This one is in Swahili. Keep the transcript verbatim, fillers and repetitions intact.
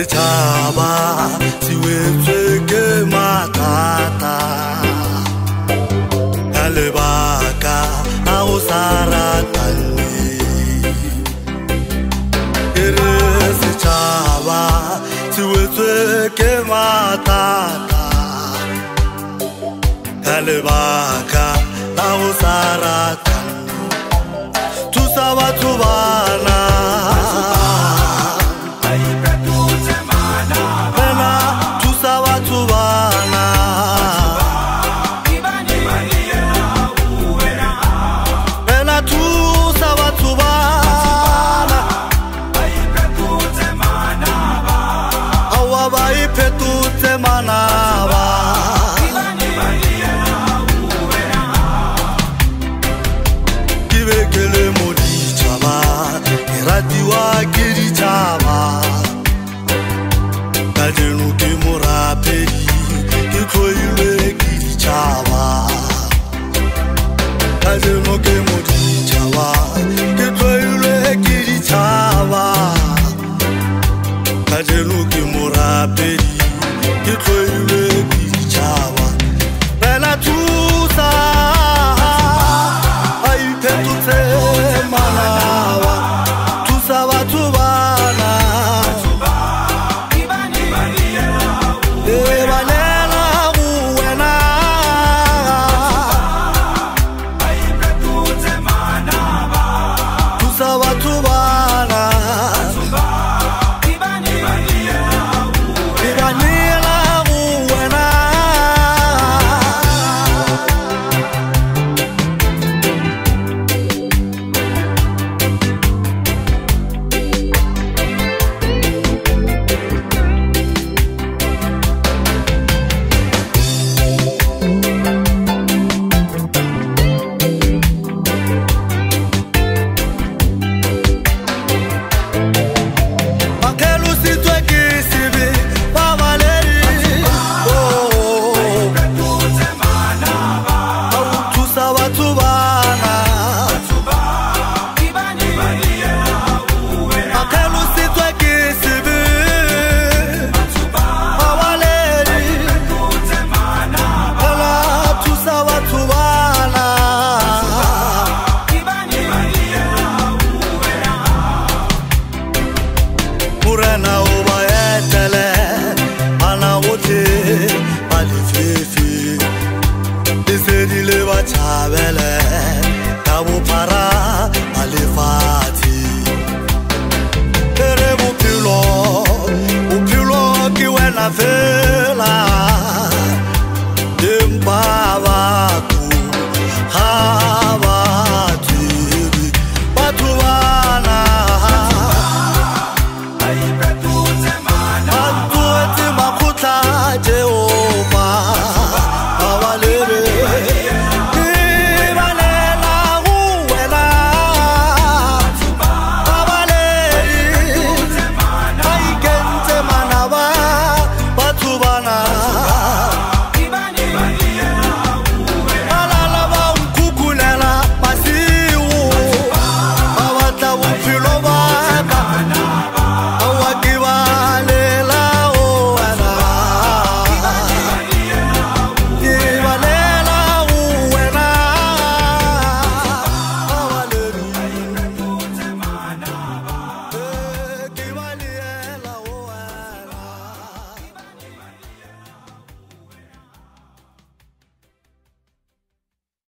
setšhaba se wetswe ke mathata ka lebaka la go sa ratane. Ke re setšhaba se wetswe ke mathata ka lebaka la go sa ratane. Thusa batho bana manaba kibekele moditšhaba ke ratiwa ke ditšhaba ka jeno ke morapedi ke tloilwe ke ditšhaba ka jeno ke moditšhaba ke tloilwe ke ditšhaba ka jeno ke morapedi ke tloilwe ke ditšhaba. Fela thusa ba iphetotse manaba, thusa batho bana e balela go wena. Thusa batho bana Murena o ba etele ana wote